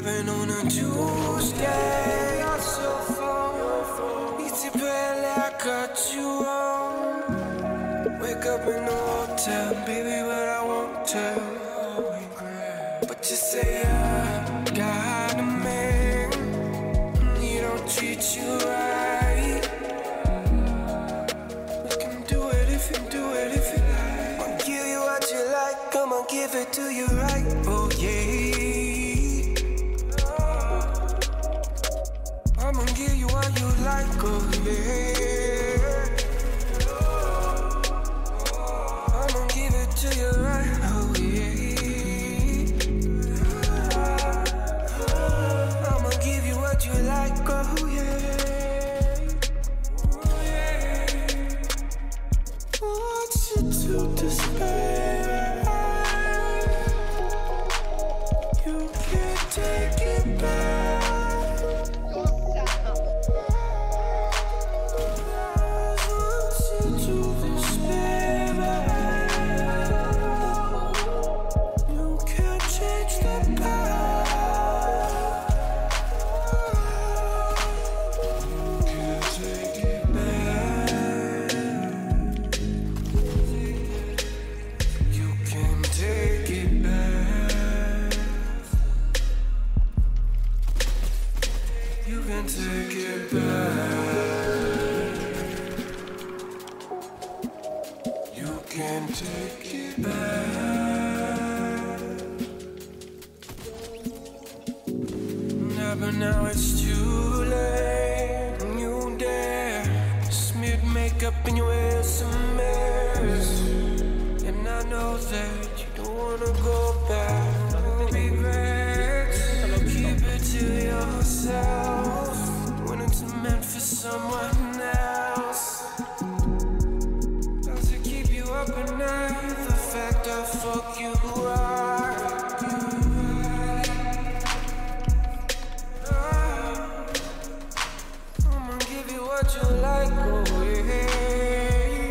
up on a Tuesday. It's your phone. Easy play like I got you on. Wake up in the hotel, baby, but I won't tell. But you say I got a man, he don't treat you right. We can do it if you do it if you like. I'll give you what you like, come on, give it to you right. Oh yeah. I'ma give you what you like, oh yeah. I'ma give it to you right, oh yeah. I'ma give you what you like, oh yeah. Want you to despair. You can't take it back. But now it's too late. You dare smeared makeup and your hair's a mess. And I know that you don't wanna go back. No regrets. Keep it to yourself when it's meant for someone else. Does it keep you up at night? The fact I fuck you right. What you like, oh yeah.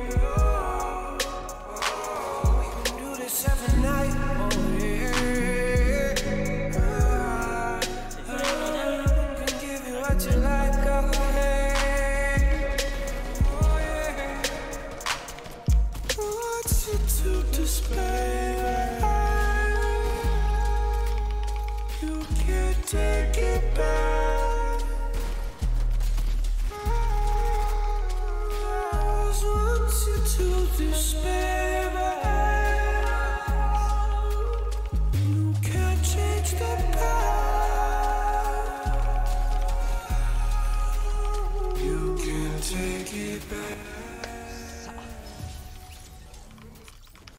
We can do this every night, oh yeah. I can give you what you like, oh yeah. Oh yeah. Want you to despair. You can't take it back. To despair.